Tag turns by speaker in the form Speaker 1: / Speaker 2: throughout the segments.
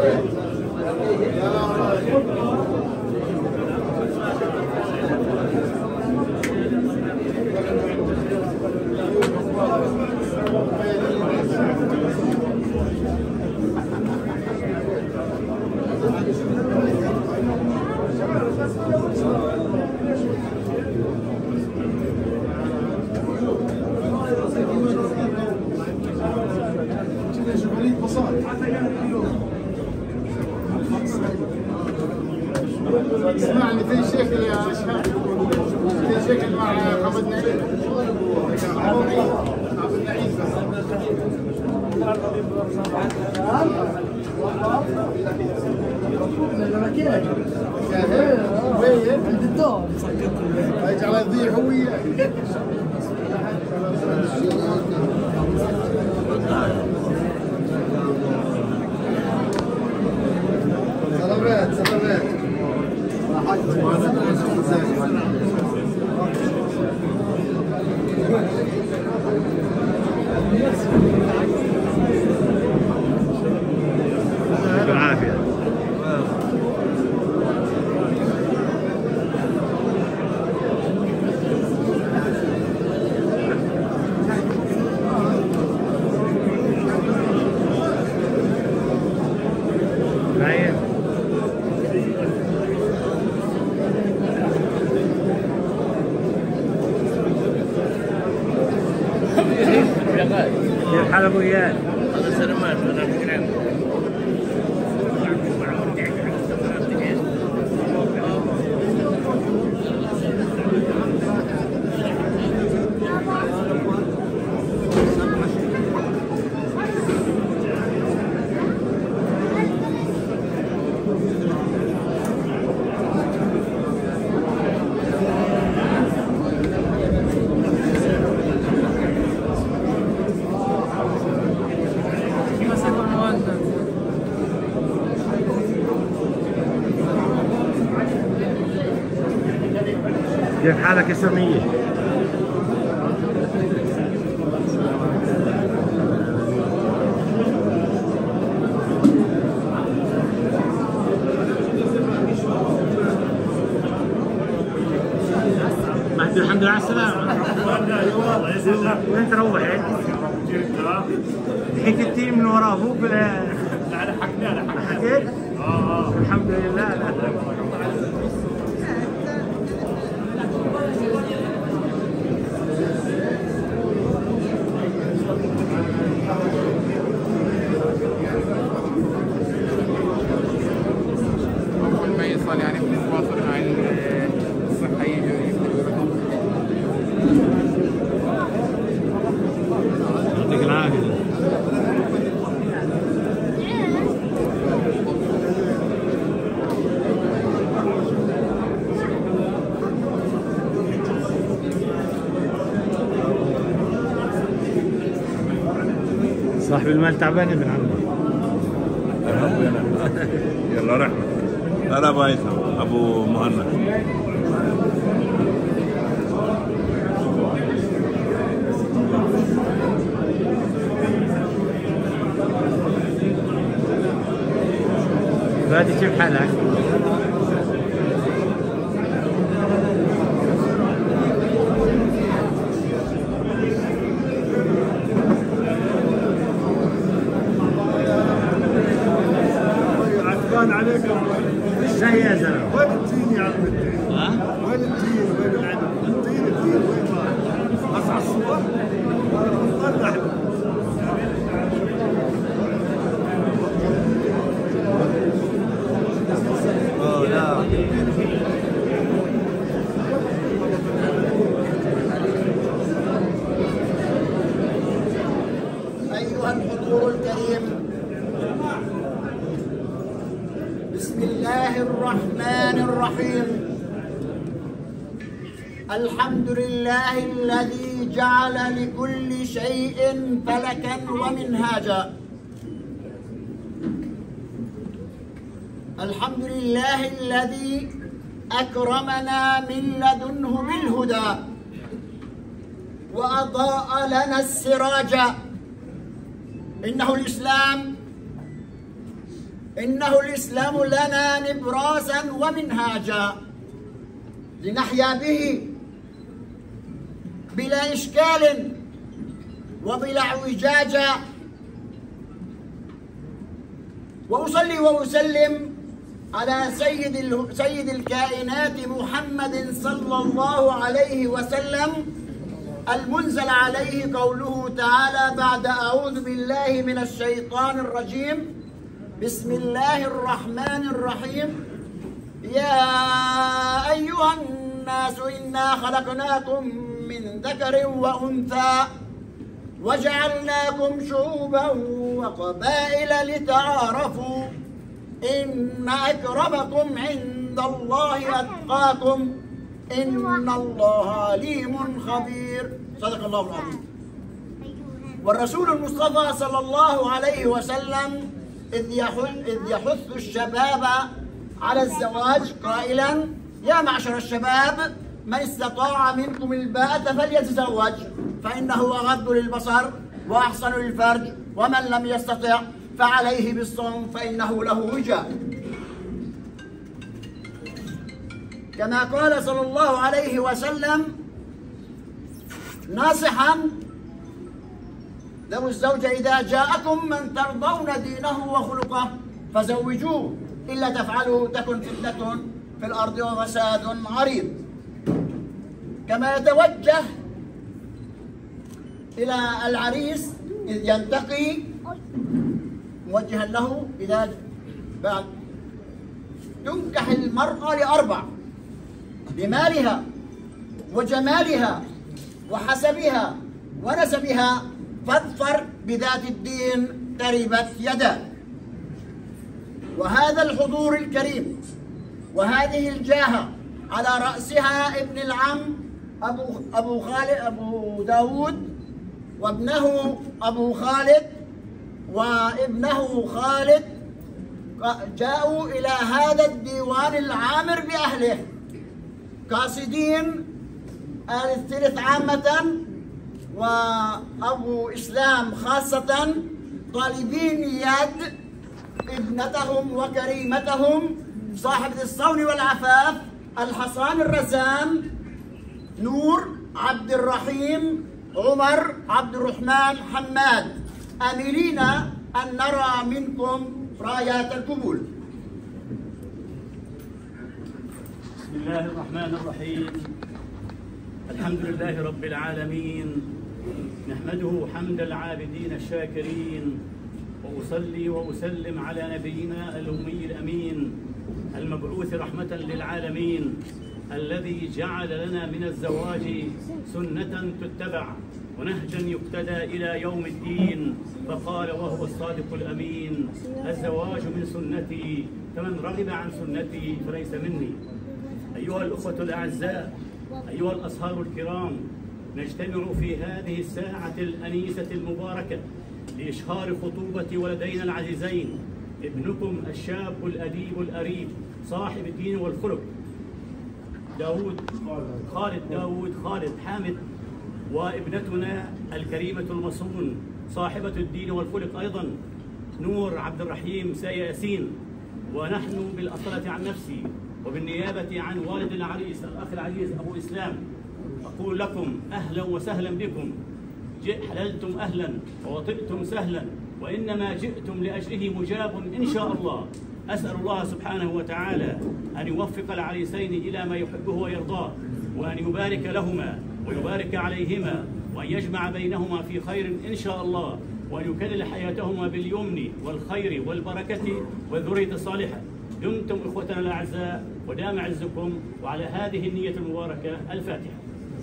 Speaker 1: اسمعني 200 شيكل يا شباب، 200 شيكل مع عبد النعيم. عبد النعيم
Speaker 2: عند الدور
Speaker 1: يجعل يضيع هو وياك. سلامات سلامات.
Speaker 3: بالعافية. كيف حالك وياك؟
Speaker 4: الله سلامات وانا بكلام.
Speaker 3: كيف حالك يا سمية؟ مهدي الحمد لله على السلامة. وين تروحي؟ حكيت التيم من وراه ابوك ولا؟
Speaker 4: لا حكينا
Speaker 3: حكيت؟ الحمد لله. لا
Speaker 5: ما يصل يعني بنتواصل مع الصحيين
Speaker 3: يعطيك العافية. صاحب المال تعبان ابن عمي.
Speaker 6: يلا رحمة. أنا أبو هيثم أبو مهند.
Speaker 3: فادي كيف حالك؟
Speaker 1: عتبان عليك
Speaker 3: ازاي يا زلمه؟
Speaker 1: وين التين يا عم التين؟
Speaker 3: ها؟
Speaker 1: وين التين؟ وين العنب؟ التين وين ما؟ بس على الصور؟ طلع لا
Speaker 2: أيها الحضور الكريم، بسم الله الرحمن الرحيم. الحمد لله الذي جعل لكل شيء فلكا ومنهاجا. الحمد لله الذي أكرمنا من لدنه بالهدى وأضاء لنا السراج. إنه الإسلام إنه الإسلام لنا نبراسا ومنهاجا لنحيا به بلا إشكال وبلا اعوجاج. وأصلي وأسلم على سيد الكائنات محمد صلى الله عليه وسلم المنزل عليه قوله تعالى بعد أعوذ بالله من الشيطان الرجيم بسم الله الرحمن الرحيم يا أيها الناس إنا خلقناكم من ذكر وأنثى وجعلناكم شعوبا وقبائل لتعارفوا إن أكرمكم عند الله أتقاكم إن الله عليم خبير. صدق الله العظيم. والرسول المصطفى صلى الله عليه وسلم إذ يحث الشباب على الزواج قائلا يا معشر الشباب من استطاع منكم الباءة فليتزوج فإنه أغض للبصر وأحسن للفرج ومن لم يستطع فعليه بالصوم فإنه له وجاء. كما قال صلى الله عليه وسلم ناصحا ذو الزوجة إذا جاءكم من ترضون دينه وخلقه فزوجوه إلا تفعلوا تكن فتنة في الأرض وفساد عريض. كما يتوجه إلى العريس إذ ينتقي موجها له إذا بعد تنكح المرأة لأربع: بمالها وجمالها وحسبها ونسبها فاظفر بذات الدين تربت يداك. وهذا الحضور الكريم وهذه الجاهة على رأسها ابن العم أبو داود وابنه أبو خالد وابنه خالد جاءوا إلى هذا الديوان العامر بأهله قاصدين الثلث عامة وأبو إسلام خاصة طالبين يد ابنتهم وكريمتهم صاحبة الصون والعفاف الحصان الرزان نور عبد الرحيم عمر عبد الرحمن حماد آملين أن نرى منكم رايات القبول.
Speaker 7: بسم الله الرحمن الرحيم. الحمد لله رب العالمين نحمده حمد العابدين الشاكرين وأصلي وأسلم على نبينا الأمي الأمين المبعوث رحمة للعالمين الذي جعل لنا من الزواج سنة تتبع ونهجا يقتدى إلى يوم الدين فقال وهو الصادق الأمين الزواج من سنتي فمن رغب عن سنتي فليس مني. أيها الأخوة الأعزاء أيها الأصهار الكرام نجتمع في هذه الساعة الأنيسة المباركة لإشهار خطوبة ولدينا العزيزين ابنكم الشاب الأديب الأريب صاحب الدين والخلق خالد حامد وابنتنا الكريمة المصون صاحبة الدين والخلق أيضا نور عبد الرحيم ياسين. ونحن بالأصالة عن نفسي وبالنيابة عن والد العريس الأخ العزيز أبو إسلام أقول لكم أهلا وسهلا بكم. حللتم أهلا ووطئتم سهلا وإنما جئتم لأجله مجاب إن شاء الله. أسأل الله سبحانه وتعالى أن يوفق العريسين إلى ما يحبه ويرضاه وأن يبارك لهما ويبارك عليهما وأن يجمع بينهما في خير إن شاء الله وأن يكلل حياتهما باليمن والخير والبركة والذرية الصالحة. دمتم إخوتنا الأعزاء ودام عزكم وعلى هذه النية المباركة الفاتحة.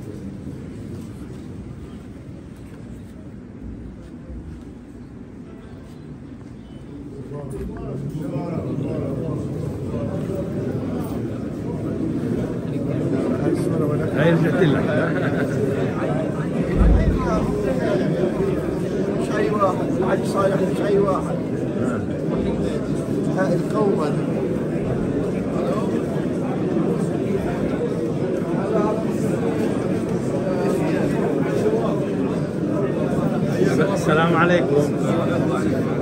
Speaker 6: هاي رجعت لك
Speaker 1: شيء واحد الحج صالح شيء واحد هاي القومة
Speaker 6: السلام عليكم.